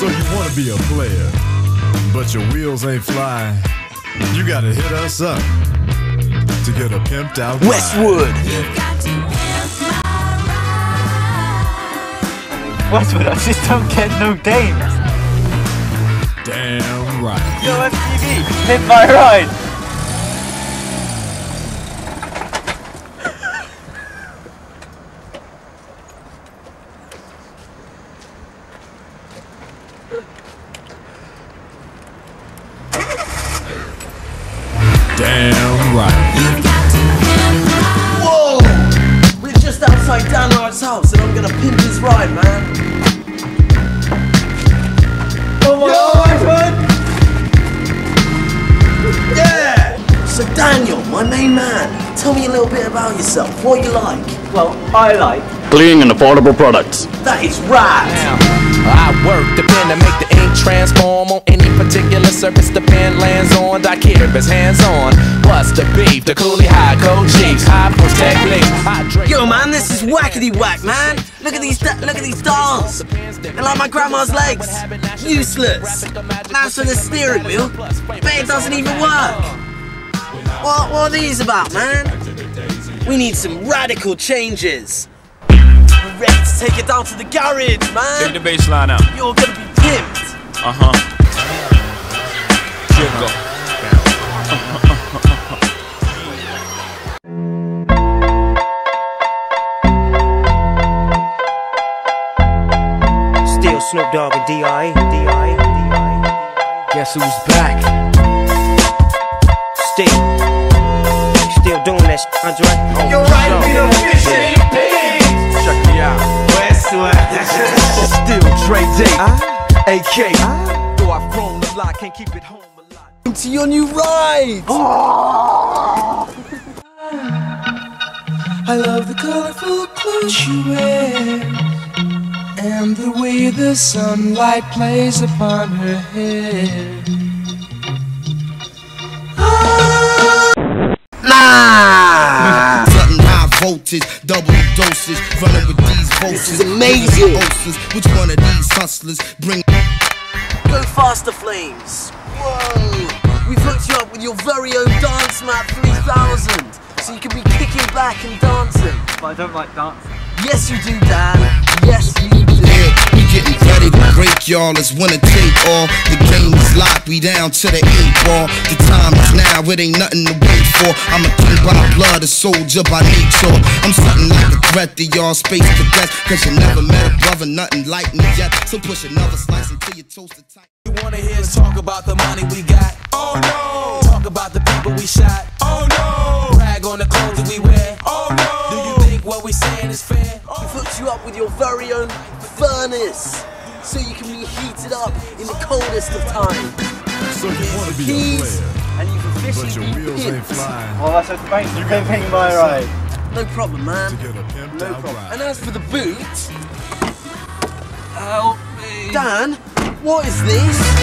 So you want to be a player, but your wheels ain't flying. You gotta hit us up to get a pimped out ride. Westwood. Westwood, I just don't get no games. Damn right. Yo, FTV, Pimp my ride. Damn right. Whoa! We're just outside Dan Wright's house and I'm gonna pimp his ride, man. Oh my God! Yeah! So Daniel, my main man, tell me a little bit about yourself. What you like? Well, I like clean and affordable products. That is RAS! I work the pen to make the ink transform on any particular surface the pen lands on. I care if it's hands-on. Bust the beef, the coolie high code chiefs, high post techniques. Yo man, this is whackity whack, man. Look at these dolls. They're like my grandma's legs. Useless. Mouse on the steering wheel, but it doesn't even work. What are these about, man? We need some radical changes. We're ready to take it down to the garage, man. Take the bass line out. You're gonna be pimped. Jiggle. Still Snoop Dogg and D.I. Guess who's back? Still doing that shit, Andre? Oh, you're right, we the fish ain't pigs. Check me out. Westwood. Still Dre Day, AK. Though I've grown a lot, can't keep it home a lot. To your new ride. I love the colorful clothes you wear and the way the sunlight plays upon her hair. Nah! High voltage, double dosage, running with these vultures. This is amazing. Which one of these hustlers bring? Go faster, Flames. Whoa! We've hooked you up with your very own dance mat 3000, so you can be kicking back and dancing. But I don't like dancing. Yes, you do, Dan. Yes, you do. Yeah, we getting ready to break y'all. It's winner take all. The game is locked, we down to the 8 ball. The time is now, it ain't nothing to wait for. I'm a king by blood, a soldier by nature. I'm something like a threat to y'all space cadets, cause you never met a brother, nothing like me yet. So push another slice until you toast the tight. You wanna hear us talk about the money we got? Oh no! Talk about the people we shot? Oh no! Brag on the clothes that we wear? Oh no! Do you think what we saying is fair? We've hooked you up with your very own furnace, so you can be heated up in the coldest of times. So you want to be a player, and you've but officially your been wheels ain't pimped. flying. Well, that's what thanks for pimping my ride. No problem, man. To get a pimped No out problem. ride. And as for the boot, Help me. Dan, what is this?